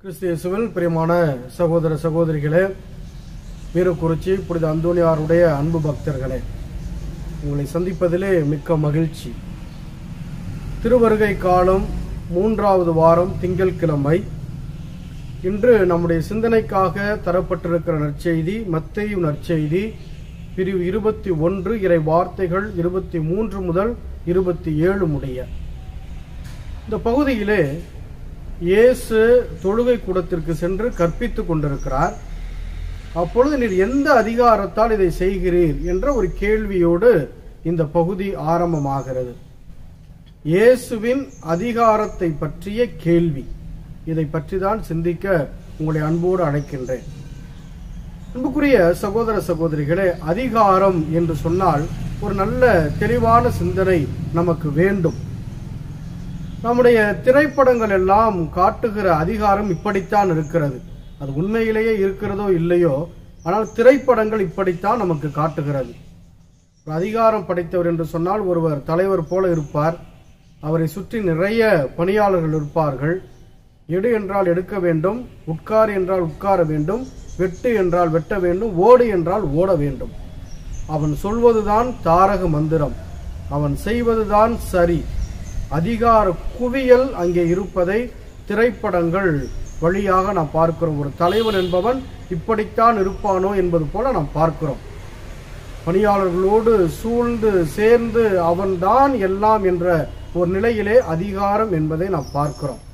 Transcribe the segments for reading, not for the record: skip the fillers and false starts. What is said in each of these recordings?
கிறிஸ்து இயேசுவில் பிரியமான சகோதர சகோதரிகளே, வீரக்குறிச்சி புனித அந்தோனியாருடைய அன்பு பக்தர்களே, உங்களை சந்திப்பதிலே மிக்க மகிழ்ச்சி. திருவருகை காலம் 3வது வாரம் திங்கட்கிழமை. இன்று நம்முடைய சிந்தனைக்காக தரப்பட்டிருக்கிற நற்செய்தி மத்தேயு நற்செய்தி பிரிவு 21 இறை வார்த்தைகள் 23 முதல் 27 முடிய. இந்த பகுதியிலே இயேசு தொழுகை கூடத்திற்கு சென்று கற்பித்துக் கொண்டிருக்கிறார். அப்பொழுது நீர் எந்த அதிகாரத்தால் இதை செய்கிறீர் என்ற ஒரு கேள்வியோடு இந்த பகுதி ஆரம்பமாகிறது. இயேசுவின் அதிகாரத்தை பற்றிய கேள்வி. இதை பற்றி தான் சிந்திக்க உங்களை அன்போடு அழைக்கின்றேன். அன்புக்குரிய சகோதர சகோதரிகளே, அதிகாரம் என்று சொன்னால் ஒரு நல்ல தெளிவான சிந்தனை நமக்கு வேண்டும். நம்முடைய திரைப்படங்கள் எல்லாம் காட்டுகிற அதிகாரம் இப்படித்தான் இருக்கிறது. அது உண்மையிலேயே இருக்கிறதோ இல்லையோ, ஆனால் திரைப்படங்கள் இப்படித்தான் நமக்கு காட்டுகிறது. அதிகாரம் படைத்தவர் என்று சொன்னால் ஒருவர் தலைவர் போல இருப்பார். அவரை சுற்றி நிறைய பணியாளர்கள் இருப்பார்கள். எடு என்றால் எடுக்க வேண்டும், உட்கார் என்றால் உட்கார வேண்டும், வெட்டு என்றால் வெட்ட வேண்டும், ஓடு என்றால் ஓட வேண்டும். அவன் சொல்வதுதான் தாரக மந்திரம், அவன் செய்வதுதான் சரி. அதிகார குவியல் அங்கே இருப்பதை திரைப்படங்கள் வழியாக நாம் பார்க்கிறோம். ஒரு தலைவன் என்பவன் இப்படித்தான் இருப்பானோ என்பது போல நாம் பார்க்கிறோம். பணியாளர்களோடு சூழ்ந்து சேர்ந்து அவன்தான் எல்லாம் என்ற ஒரு நிலையிலே அதிகாரம் என்பதை நாம் பார்க்கிறோம்.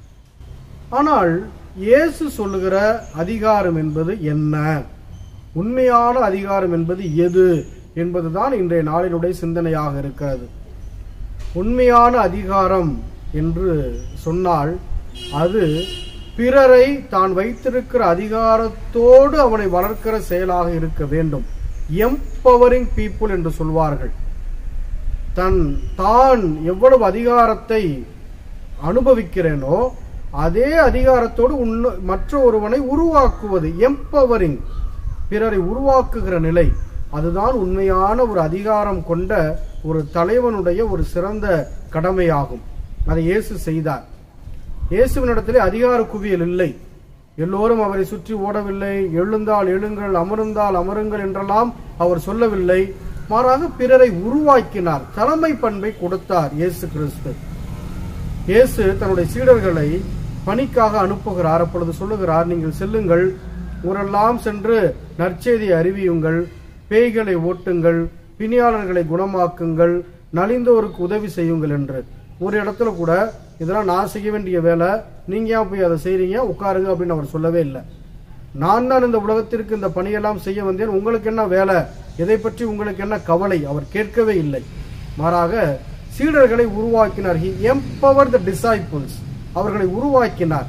ஆனால் இயேசு சொல்லுகிற அதிகாரம் என்பது என்ன, உண்மையான அதிகாரம் என்பது எது என்பதுதான் இன்றைய நாளினுடைய சிந்தனையாக இருக்கிறது. உண்மையான அதிகாரம் என்று சொன்னால் அது பிறரை தான் வைத்திருக்கிற அதிகாரத்தோடு அவனை வளர்க்கிற செயலாக இருக்க வேண்டும். எம்பவரிங் பீப்புள் என்று சொல்வார்கள். தான் எவ்வளவு அதிகாரத்தை அனுபவிக்கிறேனோ அதே அதிகாரத்தோடு மற்ற ஒருவனை உருவாக்குவது, எம்பவரிங், பிறரை உருவாக்குகிற நிலை, அதுதான் உண்மையான ஒரு அதிகாரம் கொண்ட ஒரு தலைவனுடைய ஒரு சிறந்த கடமையாகும். அதை இயேசு செய்தார். இயேசுவினிடத்திலே அதிகார குவியல் இல்லை. எல்லோரும் அவரை சுற்றி ஓடவில்லை. எழுந்தால் எழுங்கள், அமர்ந்தால் அமருங்கள் என்றெல்லாம் அவர் சொல்லவில்லை. மாறாக பிறரை உருவாக்கினார், தலைமை பண்பை கொடுத்தார் இயேசு கிறிஸ்து. இயேசு தன்னுடைய சீடர்களை பணிக்காக அனுப்புகிறார். அப்பொழுது சொல்லுகிறார், நீங்கள் செல்லுங்கள், ஊரெல்லாம் சென்று நற்செய்தியை அறிவியுங்கள், பேய்களை ஓட்டுங்கள், பிணியாளர்களை குணமாக்குங்கள், நலிந்தோருக்கு உதவி செய்யுங்கள் என்று. ஒரு இடத்துல கூட இதெல்லாம் நான் செய்ய வேண்டிய வேலை, நீங்க ஏன் போய் அதை செய்றீங்க, உட்காருங்க அப்படின்னு அவர் சொல்லவே இல்லை. நான் தான் இந்த உலகத்திற்கு இந்த பணியெல்லாம் செய்ய வந்தேன், உங்களுக்கு என்ன வேலை, எதை பற்றி உங்களுக்கு என்ன கவலை, அவர் கேட்கவே இல்லை. மாறாக சீடர்களை உருவாக்கினார். He empowered the disciples. அவர்களை உருவாக்கினார்.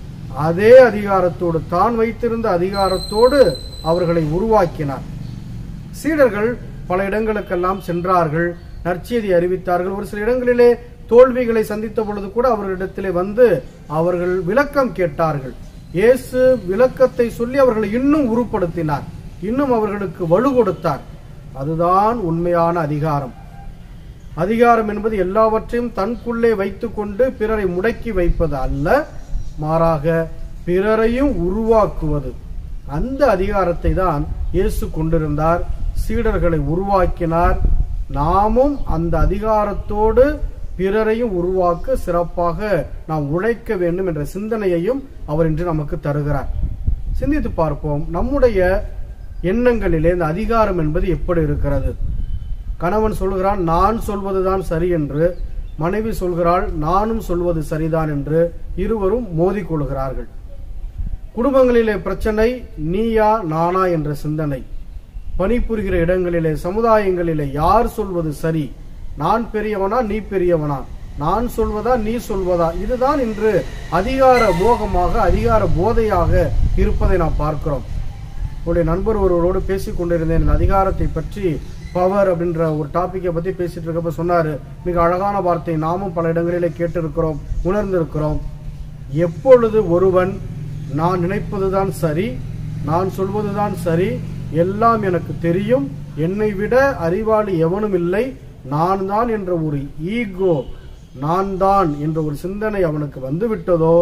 அதே அதிகாரத்தோடு, தான் வைத்திருந்த அதிகாரத்தோடு அவர்களை உருவாக்கினார். சீடர்கள் பல இடங்களுக்கெல்லாம் சென்றார்கள், நற்செய்தி அறிவித்தார்கள். ஒரு சில இடங்களிலே தோல்விகளை சந்தித்த பொழுது கூட அவர்களிடத்திலே வந்து அவர்கள் விளக்கம் கேட்டார்கள். இயேசு விளக்கத்தை சொல்லி அவர்களை இன்னும் உருப்படுத்தினார், இன்னும் அவர்களுக்கு வலு கொடுத்தார். அதுதான் உண்மையான அதிகாரம். அதிகாரம் என்பது எல்லாவற்றையும் தனக்குள்ளே வைத்துக் கொண்டு பிறரை முடக்கி வைப்பது அல்ல, மாறாக பிறரையும் உருவாக்குவது. அந்த அதிகாரத்தை தான் இயேசு கொண்டிருந்தார். சீடர்களை உருவாக்கினார். நாமும் அந்த அதிகாரத்தோடு பிறரையும் உருவாக்க சிறப்பாக நாம் உழைக்க வேண்டும் என்ற சிந்தனையையும் அவர் இன்று நமக்கு தருகிறார். சிந்தித்து பார்ப்போம், நம்முடைய எண்ணங்களிலே இந்த அதிகாரம் என்பது எப்படி இருக்கிறது. கணவன் சொல்கிறான், நான் சொல்வதுதான் சரி என்று. மனைவி சொல்கிறாள், நானும் சொல்வது சரிதான் என்று. இருவரும் மோதிக்கொள்கிறார்கள். குடும்பங்களிலே பிரச்சனை, நீயா நானா என்ற சிந்தனை. பணிபுரிகிற இடங்களிலே, சமுதாயங்களிலே யார் சொல்வது சரி, நான் பெரியவனா நீ பெரியவனா, நான் சொல்வதா நீ சொல்வதா, இதுதான் இன்று அதிகார மோகமாக, அதிகார போதையாக இருப்பதை நாம் பார்க்கிறோம். உங்களுடைய நண்பர் ஒருவரோடு பேசிக் கொண்டிருந்தேன். இந்த அதிகாரத்தை பற்றி, பவர் அப்படின்ற ஒரு டாபிக்கை பத்தி பேசிட்டு இருக்கப்ப சொன்னாரு, மிக அழகான வார்த்தை, நாமும் பல இடங்களிலே கேட்டிருக்கிறோம், உணர்ந்திருக்கிறோம். எப்பொழுது ஒருவன் நான் நினைப்பதுதான் சரி, நான் சொல்வதுதான் சரி, எல்லாம் எனக்கு தெரியும், என்னை விட அறிவாளி எவனும் இல்லை, நான் தான் என்ற ஒரு ஈகோ, நான் தான் என்ற ஒரு சிந்தனை அவனுக்கு வந்துவிட்டதோ,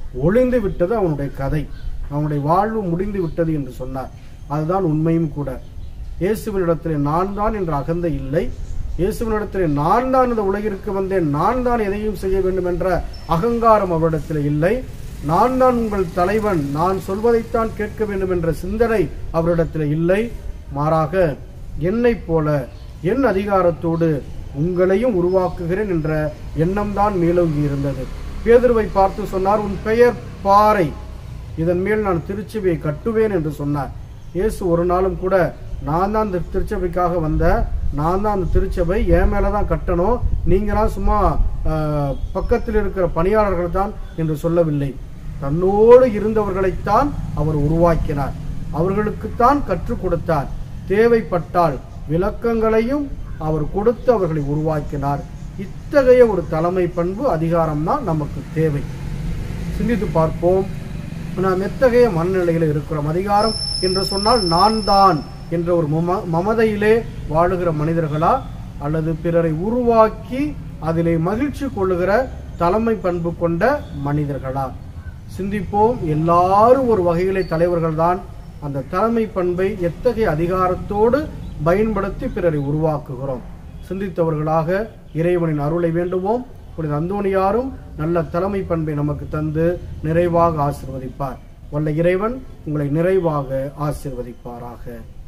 ஒளிந்து விட்டது அவனுடைய கதை, அவனுடைய வாழ்வு முடிந்து விட்டது என்று சொன்னார். அதுதான் உண்மையும் கூட. இயேசுவினிடத்திலே நான் தான் என்ற அகந்தை இல்லை. இயேசுவினிடத்திலே நான் தான் இந்த உலகிற்கு வந்தேன், நான் தான் எதையும் செய்ய வேண்டும் என்ற அகங்காரம் அவரிடத்தில் இல்லை. நான் தான் உங்கள் தலைவன், நான் சொல்வதைத்தான் கேட்க வேண்டும் என்ற சிந்தனை அவரிடத்தில் இல்லை. மாறாக என்னை போல என் அதிகாரத்தோடு உங்களையும் உருவாக்குகிறேன் என்ற எண்ணம் தான் மேலோங்கி இருந்தது. பேதுருவை பார்த்து சொன்னார், உன் பெயர் பாறை, இதன் மேல் நான் திருச்சபையை கட்டுவேன் என்று சொன்னார். இயேசு ஒரு நாளும் கூட நான் தான் இந்த திருச்சபைக்காக வந்த, நான் தான் அந்த திருச்சபை என் மேலதான் கட்டணும், நீங்களாம் சும்மா பக்கத்தில் இருக்கிற பணியாளர்கள் தான் என்று சொல்லவில்லை. தன்னோடு இருந்தவர்களைத்தான் அவர் உருவாக்கினார், அவர்களுக்குத்தான் கற்றுக் கொடுத்தார். தேவைப்பட்டால் விளக்கங்களையும் அவர் கொடுத்து அவர்களை உருவாக்கினார். இத்தகைய ஒரு தலைமை பண்பு அதிகாரம் தான் நமக்கு தேவை. சிந்தித்து பார்ப்போம், நாம் எத்தகைய மனநிலையில் இருக்கிறோம்? அதிகாரம் என்று சொன்னால் நான் தான் என்ற ஒரு மமதையிலே வாழுகிற மனிதர்களா, அல்லது பிறரை உருவாக்கி அதிலே மகிழ்ச்சி கொள்ளுகிற தலைமை பண்பு கொண்ட மனிதர்களா? சிந்திப்போம். எல்லாரும் ஒரு வகையிலே தலைவர்கள் தான். அந்த தலைமை பண்பை எத்தகைய அதிகாரத்தோடு பயன்படுத்தி பிறரை உருவாக்குகிறோம்? சிந்தித்தவர்களாக இறைவனின் அருளை வேண்டுவோம். புனித அந்தோணியாரும் நல்ல தலைமை பண்பை நமக்கு தந்து நிறைவாக ஆசீர்வதிப்பார். வல்ல இறைவன் உங்களை நிறைவாக ஆசீர்வதிப்பாராக.